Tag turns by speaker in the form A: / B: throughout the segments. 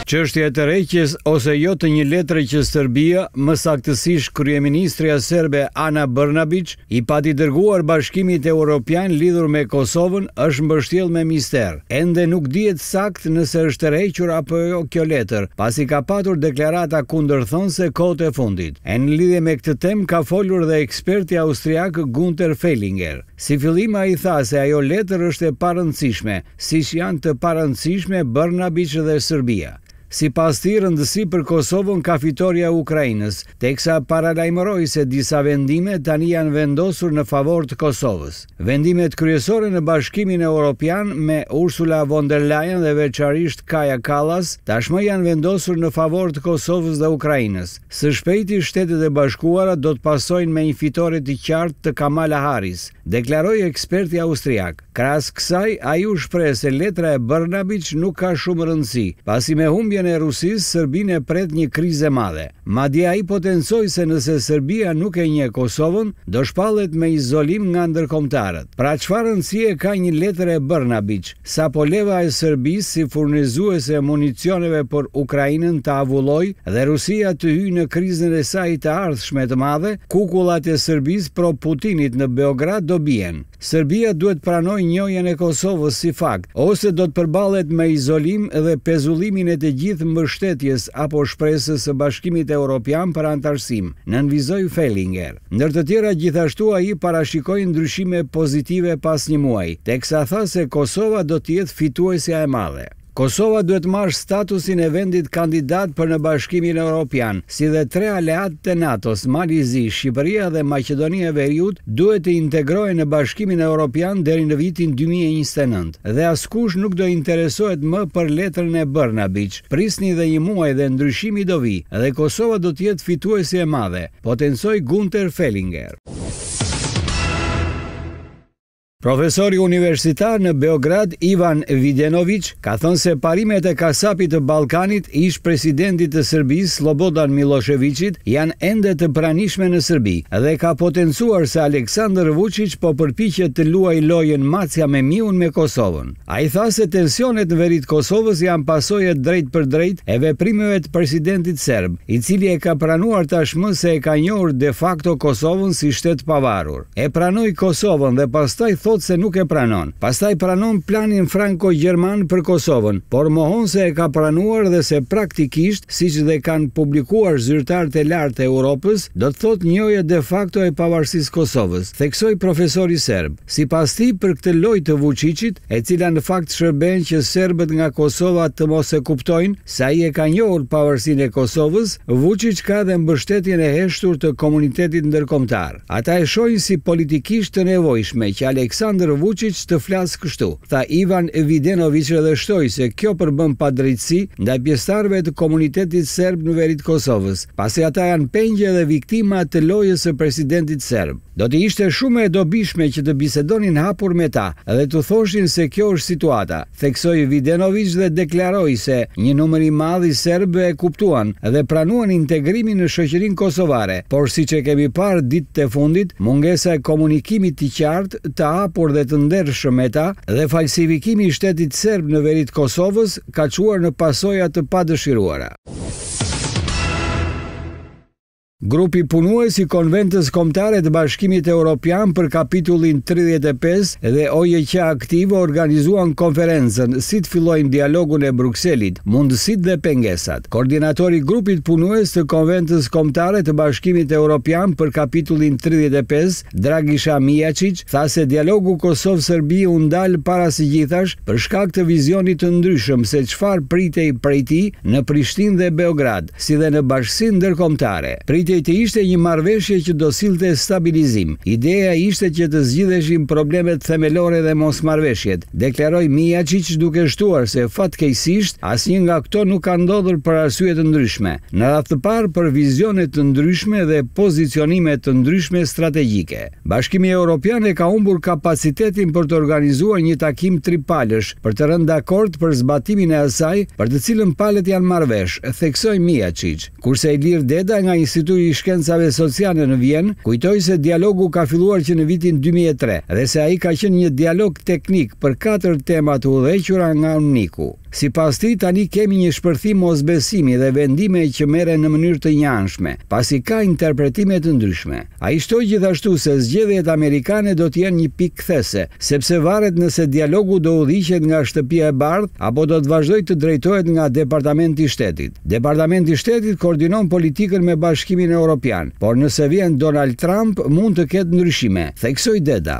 A: Çështja e tërheqjes ose jo të një letre që Serbia, më saktësisht kryeministrja serbe Ana Brnabić, i pati dërguar Bashkimit Evropian lidhur me Kosovën, është mbështjell me mister. Ende nuk dihet sakt nëse është tërhequr apo jo kjo letër, pasi ka patur deklarata kundërthonëse kohët e fundit. E në lidhje me këtë temë ka folur dhe eksperti austriak Günter Fehlinger. Si fillim ai tha se ajo letër është e parëndësishme, siç janë të parëndësishme Brnabić dhe Serbia. Sipas tij, rëndësi për Kosovën ka fitoria e Ukrainës, teksa paralajmëroi se disa vendime tani janë vendosur në favor të Kosovës. Vendimet kryesore në Bashkimin Evropian me Ursula von der Leyen dhe veçarisht Kaja Kallas tashmë janë vendosur në favor të Kosovës dhe Ukrainës. Së shpejti Shtetet e Bashkuara do të pasojnë me një fitore të qartë të Kamala Harris, deklaroi eksperti austriak. Krahas kësaj, ai u shpreh se letra e Brnabić nuk ka shumë rëndësi, pasi me humbjen e Rusisë, Serbinë e pret një krizë e madhe. Madje ai potencoi se nëse Serbia nuk e njeh Kosovën, do shpallet me izolim nga ndërkombëtarët. Pra çfarë rëndësie ka një letër e Brnabić? Sapo leva e Serbisë si furnizuese e municioneve për Ukrainën të avulloj dhe Rusia të hyjë në krizën e saj të ardhshme të madhe, kukullat e Serbisë pro Putinit në Beograd do bien. Serbia duhet pranoj njohjen e Kosovës si fakt, ose do të përballet me izolim dhe pezullimin e të gjithë mbështetjes apo shpresës së Bashkimit Evropian për antarësim, nënvizoi Fehlinger. Ndër të tjera, gjithashtu ai parashikoi ndryshime pozitive pas një muaji, teksa tha se Kosova do të jetë fituesja e madhe. Kosova duhet marrë statusin e vendit kandidat për në Bashkimin Evropian, si dhe 3 aleat të NATO-s, Malizi, Shqipëria dhe Maqedonia e Veriut, duhet të integrohen në Bashkimin Evropian deri në vitin 2029. Dhe askush nuk do interesohet më për letrën e Brnabić. Prisni dhe një muaj dhe ndryshimi do vi, dhe Kosova do të jetë fituesi e madhe, potencoi Günter Fehlinger. Profesori universitar në Beograd Ivan Videnović ka thënë se parimet e kasapit të Ballkanit, ish presidentit të Serbisë Slobodan Miloševićit, janë ende të pranishme në Serbi dhe ka potencuar se Aleksandar Vučić po përpiqet të luajë lojën macja me miun me Kosovën. Ai tha se tensionet në veri të Kosovës janë pasojë drejt për drejt e veprimeve të presidentit serb, i cili e ka pranuar tashmë se e ka njohur de facto Kosovën si shtet pavarur. E pranoi Kosovën dhe pastaj thot se nuk e pranon. Pastaj pranon planin franko-gjerman për Kosovën, por mohon se e ka pranuar dhe se praktikisht, siç dhe kanë publikuar zyrtarët e lartë e Europës, do të thotë njohje de facto e pavarësisë Kosovës, theksoi profesori serb. Sipas tij, për këtë lojë të Vučićit, e cila në fakt shërben që serbët nga Kosova të mos e kuptojnë se ai e ka njohur pavarësinë e Kosovës, Vučić ka dhe mbështetjen e heshtur të komunitetit ndërkombëtar. Ata e shohin si politikisht të nevojshme që Aleksandar Vučić të flasë kështu, tha Ivan Videnović dhe shtoi se kjo përbën padrejtësi ndaj pjesëtarëve të komunitetit serb në veri të Kosovës, pasi ata janë pengje dhe viktima të lojës së presidentit serb. Do të ishte shumë e dobishme që të bisedonin hapur me ta dhe të thoshin se kjo është situata, theksoi Videnović dhe deklaroi se një numër i madh i serbëve e kuptuan dhe pranuan integrimin në shoqërinë kosovare, por siç e kemi parë ditët e fundit, mungesa e komunikimit të qartë, të hapur dhe të ndershëm me ta dhe falsifikimi i shtetit serb në veri të Kosovës ka çuar në pasoja të padëshiruara. Grupi punues i Konventës Kombëtare të Bashkimit Evropian për kapitullin 35 dhe OJQ aktive organizuan konferencën Si të fillojmë dialogun e Brukselit, mundësitë dhe pengesat. Koordinatori i grupit punues të Konventës Kombëtare të Bashkimit Evropian për kapitullin 35, Dragisha Mijačić, tha se dialogu Kosovë-Serbi u ndal para së gjithash për shkak të vizionit të ndryshëm se çfarë pritej prej tij në Prishtinë dhe Beograd, si dhe në bashkësinë ndërkombëtare. Të ishte një marrëveshje që do sillte stabilizim. Ideja ishte që të zgjidheshin problemet themelore dhe mosmarrveshjet, deklaroi Mijačić duke shtuar se fatkeqësisht asnjë nga këto nuk ka ndodhur për arsye të ndryshme. Në radhë të parë për vizione të ndryshme dhe pozicionime të ndryshme strategjike. Bashkimi Evropian e ka humbur kapacitetin për të organizuar një takim tripalësh për të rënë dakord për zbatimin e asaj, për të cilën palët janë marrëvesh, theksoi Mijačić. Kurse Ilir Deda nga Instituti i Shkencave Sociale në Vjenë kujtoi se dialogu ka filluar që në vitin 2003 dhe se ai ka qenë një dialog teknik për 4 tema të udhëhequra nga UNIKU. Sipas tij, tani kemi një shpërthim mosbesimi dhe vendime që merren në mënyrë të njanshme, pasi ka interpretime të ndryshme. Ai shtoi gjithashtu se zgjedhjet amerikane do të jenë një pikë kthese, sepse varet nëse dialogu do udhëhiqet nga Shtëpia e Bardhë apo do të vazhdojë të drejtohet nga Departamenti i Shtetit. Departamenti i Shtetit koordinon politikën me Bashkimin Evropian, por nëse vjen Donald Trump mund të ketë ndryshime, theksoi Deda.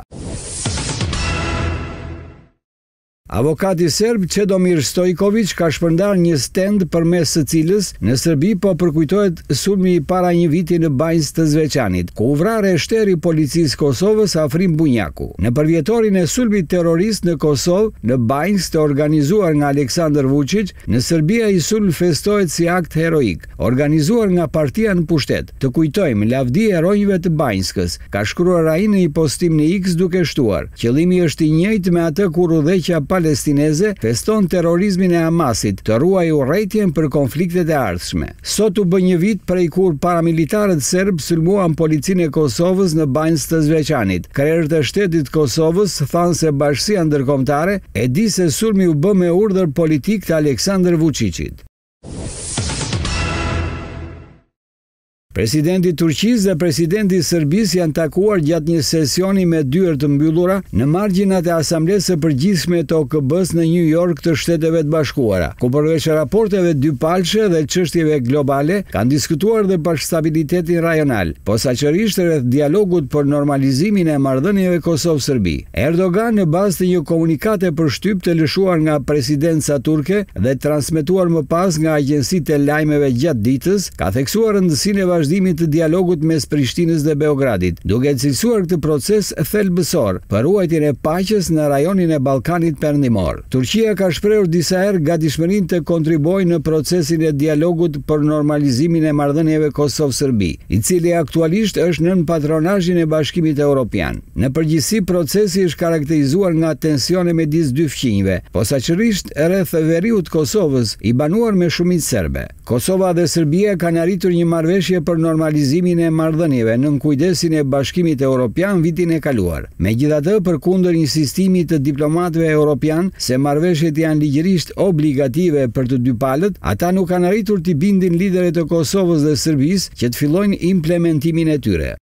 A: Avokati serb Čedomir Stojković ka shpërndar një stend përmes së cilës në Serbi po përkujtohet sulmi para një viti në Banjë të Zveçanit, ku u vrarë shteri i policisë Kosovës Afrim Bunjaku. Në përvjetorin e sulmit terrorist në Kosovë, në Banjë të organizuar nga Aleksandar Vučić, në Serbi ai sulm festohet si akt heroik, organizuar nga partia në pushtet. Të kujtojmë, lavdi e heronjve të Banjskës, ka shkruar ai në një postim në X duke shtuar: "Qëllimi është i njëjtë me atë kur udhëheqja palestineze feston terrorizmin e Hamasit, të ruajë urrëtitjen për konfliktet e ardhshme." Sot u bë një vit prej kur paramilitarët serb sulmuan policinë e Kosovës në Banjë të Zveçanit. Krerët e shtetit Kosovës thanë se Bashkia Ndërkombëtare e di se sulmi u bë me urdhër politik të Aleksandar Vučićit. Presidenti i Turqisë dhe presidenti i Serbisë janë takuar gjatë një sesioni me dyer të mbyllura në margjinat e Asamblesë së Përgjithshme të OKB-s në New York të Shteteve të Bashkuara, ku përveç raporteve dypalëshe dhe çështjeve globale, kanë diskutuar dhe për stabilitetin rajonal, posaçërisht rreth dialogut për normalizimin e marrëdhënieve Kosovë-Serbi. Erdogan, në bazë të një komunikate përshtyp të lëshuar nga presidenca turke dhe transmetuar më pas nga agjencitë e lajmeve gjatë ditës, ka theksuar rëndësinë e vazhdimit të dialogut mes Prishtinës dhe Beogradit, duke cilësuar këtë proces thelbësor për ruajtjen e paqes në rajonin e Ballkanit Perëndimor. Turqia ka shprehur disa herë gatishmërinë të kontribuojë në procesin e dialogut për normalizimin e marrëdhënieve Kosovë-Serbi, i cili aktualisht është nën patronazhin e Bashkimit Evropian. Në përgjithësi, procesi është karakterizuar nga tensione midis dy fqinjve, posaçërisht rreth veriut Kosovës, i banuar me shumicë serbe. Kosova dhe Serbia kanë arritur një marrëveshje për normalizimin e marrëdhënieve nën kujdesin e Bashkimit Evropian vitin e kaluar. Megjithatë, përkundër insistimit të diplomatëve evropian se marrëveshjet janë ligjërisht obligative për të dy palët, ata nuk kanë arritur të bindin liderët e Kosovës dhe Serbisë që të fillojnë implementimin e tyre.